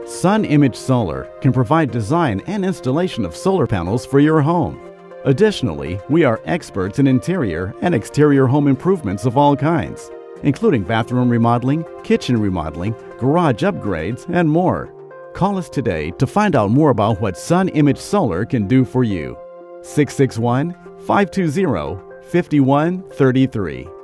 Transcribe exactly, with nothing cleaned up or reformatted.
Sun Image Solar can provide design and installation of solar panels for your home. Additionally, we are experts in interior and exterior home improvements of all kinds, including bathroom remodeling, kitchen remodeling, garage upgrades, and more. Call us today to find out more about what Sun Image Solar can do for you. six six one, five two zero, five one three three.